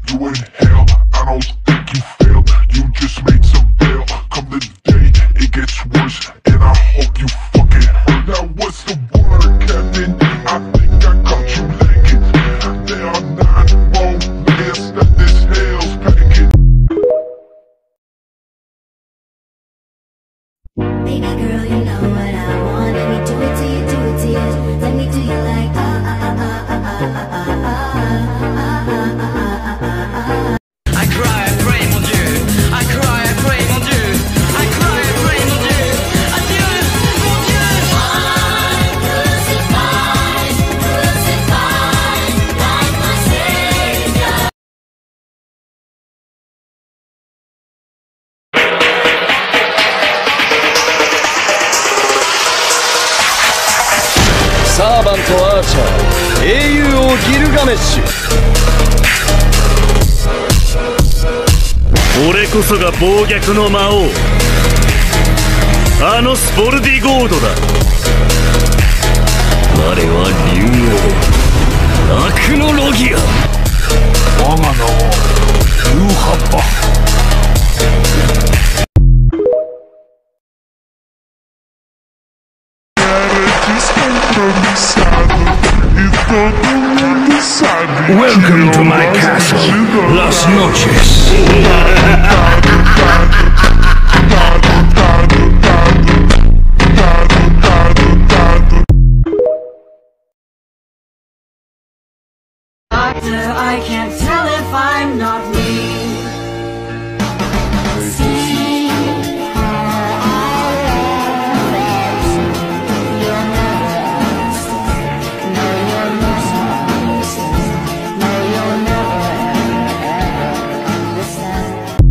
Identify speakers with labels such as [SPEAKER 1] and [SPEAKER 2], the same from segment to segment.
[SPEAKER 1] You in hell, I don't think you failed. You just made some bail. Come the day, it gets worse, and I hope you fucking hurt. Now what's the word, Captain? I think I caught you lacking. There are 9 more layers that this hell's packing.
[SPEAKER 2] Baby girl, you know what I want. Let me do it to you, do it to you. Let me do you like
[SPEAKER 3] I cry, I pray, mon Dieu. I cry, I pray, mon Dieu. I cry, I pray, mon Dieu. Adieu, mon Dieu.
[SPEAKER 2] I'm crucified, crucified, like my Savior.
[SPEAKER 4] Servant Archer 英雄王ギルガメッシュ
[SPEAKER 5] 俺こそが暴虐の魔王あのスポルディゴードだ我は竜王悪のロギア我が名はルーハッパWelcome to my castle, Las Noches.
[SPEAKER 3] Doctor, I can't tell if I'm not me.
[SPEAKER 2] See how I love you. You'll never understand. No, you'll never understand. No, you'll never understand.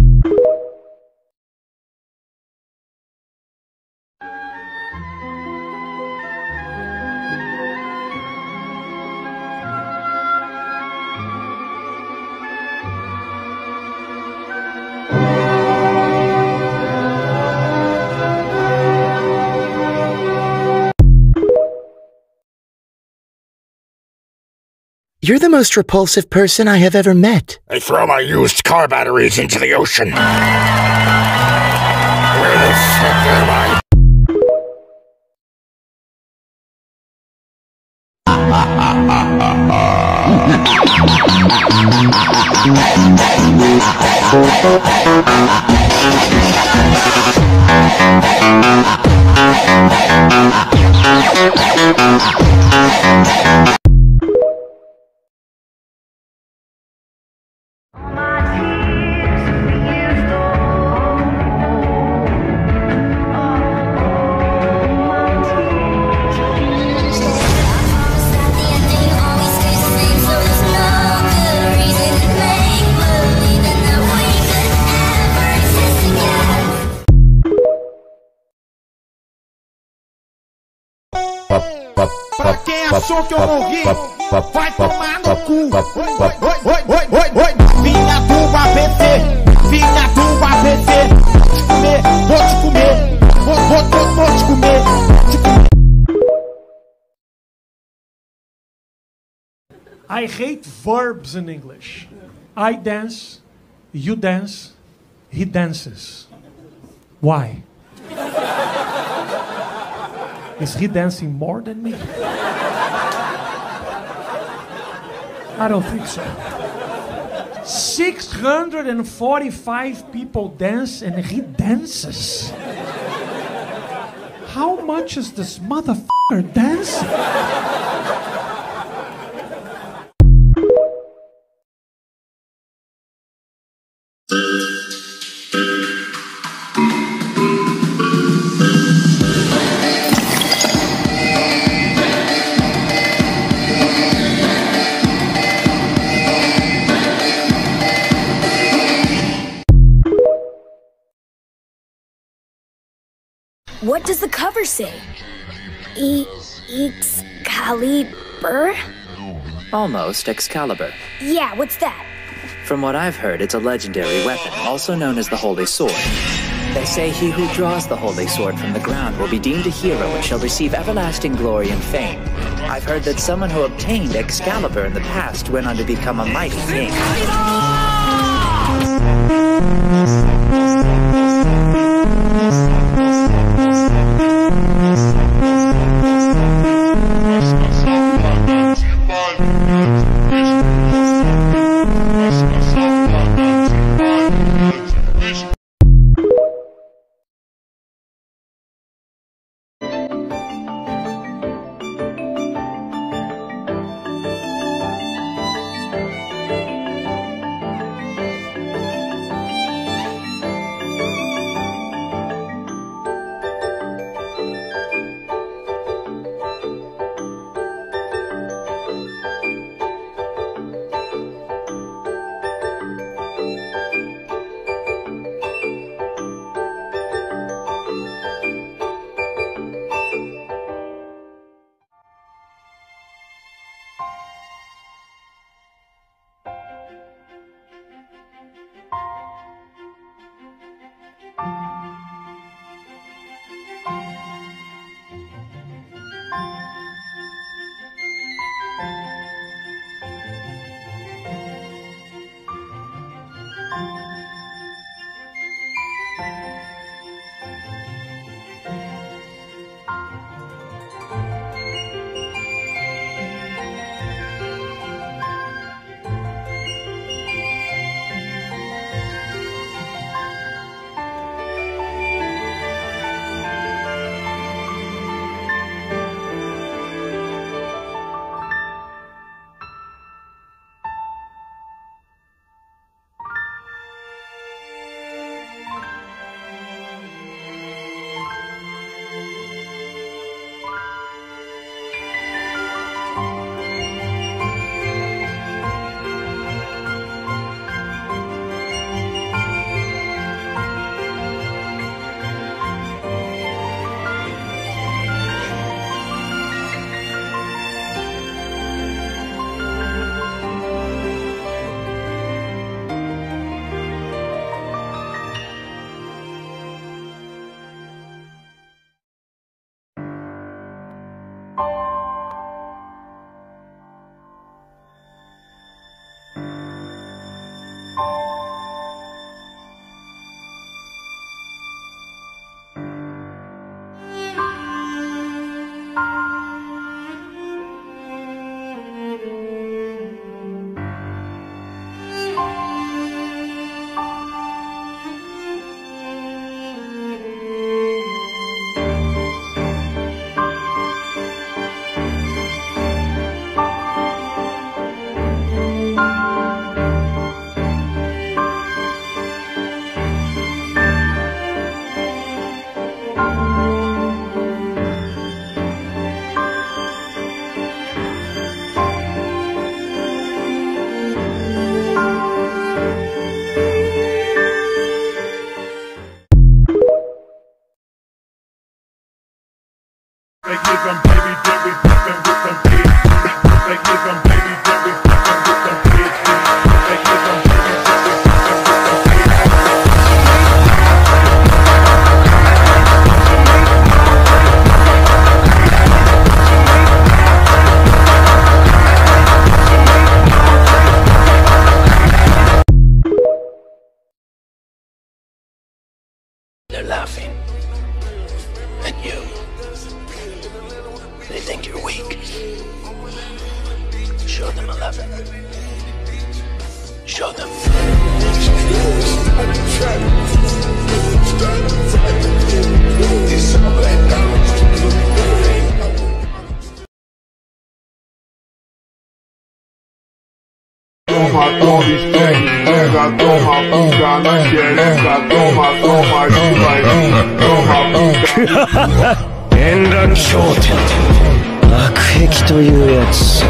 [SPEAKER 6] You're the most repulsive person I have ever met.
[SPEAKER 5] I throw my used car batteries into the ocean. Where the fuck am I?
[SPEAKER 7] Pra quem achou que eu morri, vai tomar no cu. Oi. Vinha do ABC, vinha do ABC. Vou te comer, vou te comer.
[SPEAKER 8] I hate verbs in English. I dance, you dance, he dances. Why? Is he dancing more than me? I don't think so. 645 people dance and he dances. How much is this motherfucker dancing?
[SPEAKER 2] What does the cover say? Excalibur?
[SPEAKER 9] Almost Excalibur.
[SPEAKER 2] Yeah, what's that?
[SPEAKER 9] From what I've heard, it's a legendary weapon, also known as the Holy Sword. They say he who draws the Holy Sword from the ground will be deemed a hero and shall receive everlasting glory and fame. I've heard that someone who obtained Excalibur in the past went on to become a mighty king.
[SPEAKER 1] They give them baby, then we put them with them kids. They give them baby, then we put them with them kids. They give them baby, then we put them with them kids.
[SPEAKER 5] They're laughing at you. They think you're weak. Show them 11. Show them.
[SPEAKER 4] 連絡商店悪癖というやつさ。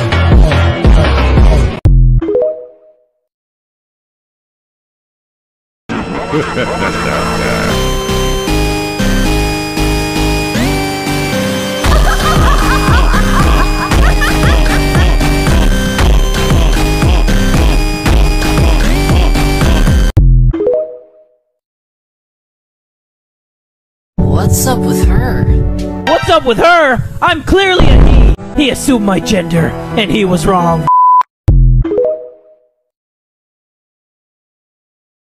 [SPEAKER 10] What's up with her?
[SPEAKER 11] What's up with her? I'm clearly a he. He assumed my gender, and he was wrong.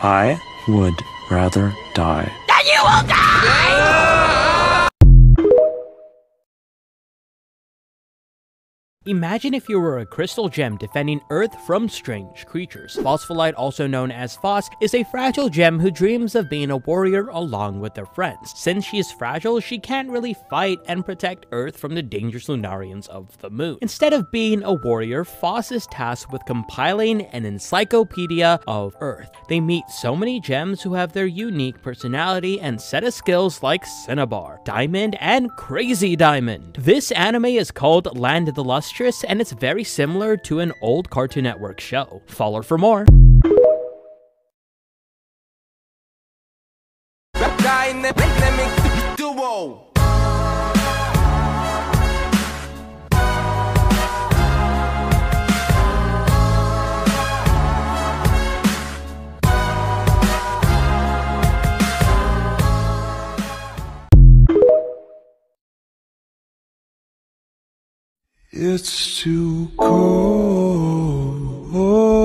[SPEAKER 5] I would rather die.
[SPEAKER 11] Then you will die! Imagine if you were a crystal gem defending Earth from strange creatures. Phospholite, also known as Phos, is a fragile gem who dreams of being a warrior along with their friends. Since she is fragile, she can't really fight and protect Earth from the dangerous Lunarians of the moon. Instead of being a warrior, Phos is tasked with compiling an encyclopedia of Earth. They meet so many gems who have their unique personality and set of skills like Cinnabar, Diamond, and Crazy Diamond. This anime is called Land of the Lustrous, and it's very similar to an old Cartoon Network show. Follow for more.
[SPEAKER 12] It's too cold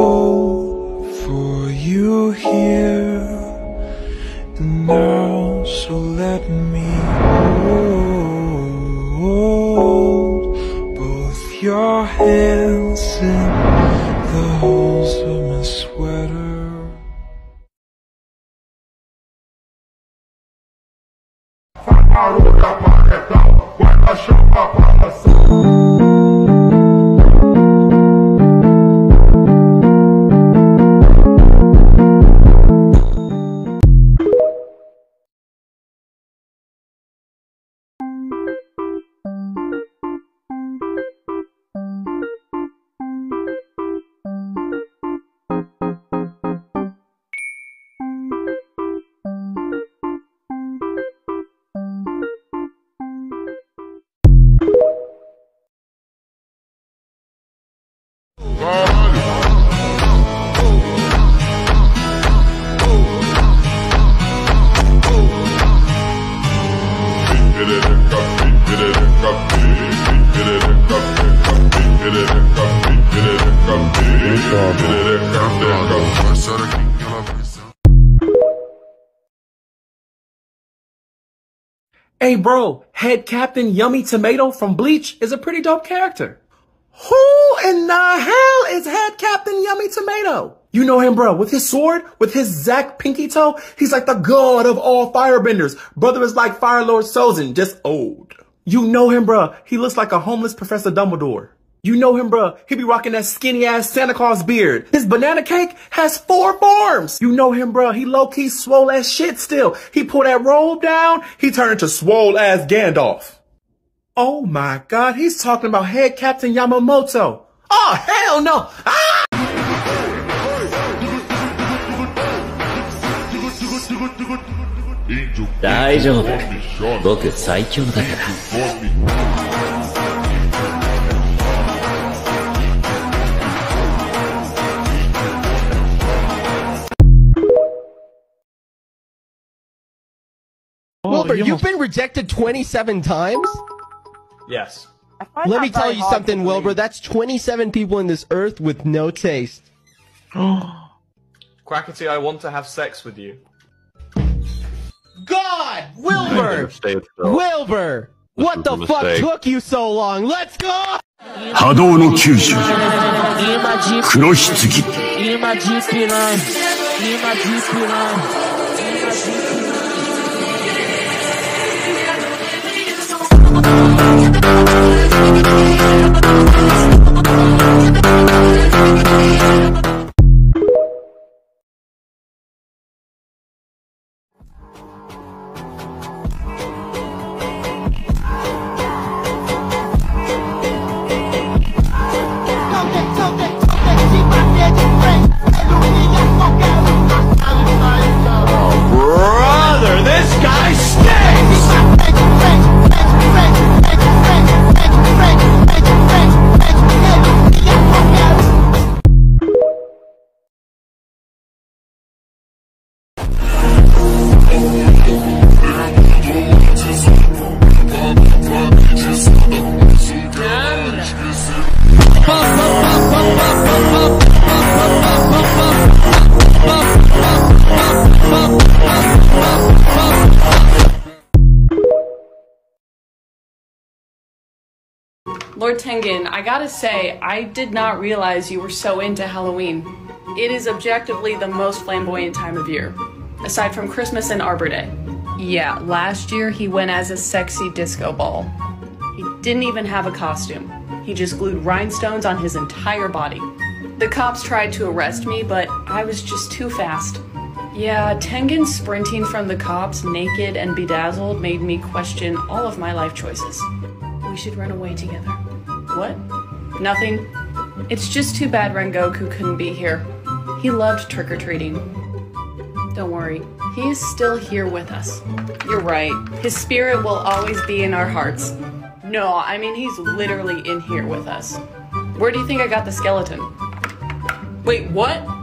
[SPEAKER 12] for you here and now, so let me hold both your hands in the holes of my sweater.
[SPEAKER 13] Hey bro, Head Captain Yummy Tomato from Bleach is a pretty dope character. Who in the hell is Head Captain Yummy Tomato? You know him, bro, with his sword, with his Zack Pinky Toe. He's like the god of all firebenders. Brother is like Fire Lord Sozin, just old. You know him, bro. He looks like a homeless Professor Dumbledore. You know him, bro. He be rocking that skinny-ass Santa Claus beard. His banana cake has 4 forms. You know him, bro. He low-key swole as shit still. He pull that robe down, he turned into swole-ass Gandalf. Oh my god, he's talking about Head Captain Yamamoto. Oh, hell no. Ah!
[SPEAKER 4] 大丈夫。僕最強だから。
[SPEAKER 14] Wilbur, you've been rejected 27 times?
[SPEAKER 13] Yes.
[SPEAKER 14] Let me tell you something, Wilbur. That's 27 people in this earth with no taste.
[SPEAKER 13] Quackity, I want to have sex with you.
[SPEAKER 14] God! Wilbur! Wilbur! What the fuck took you so long? Let's go!
[SPEAKER 5] 波動の九州黒棺
[SPEAKER 7] Brother, this guy stinks!
[SPEAKER 15] Lord Tengen, I gotta say, I did not realize you were so into Halloween. It is objectively the most flamboyant time of year, aside from Christmas and Arbor Day. Yeah, last year he went as a sexy disco ball. He didn't even have a costume. He just glued rhinestones on his entire body. The cops tried to arrest me, but I was just too fast. Yeah, Tengen sprinting from the cops naked and bedazzled made me question all of my life choices. We should run away together. What? Nothing. It's just too bad Rengoku couldn't be here. He loved trick-or-treating. Don't worry, he is still here with us. You're right, his spirit will always be in our hearts. No, I mean he's literally in here with us. Where do you think I got the skeleton? Wait, what?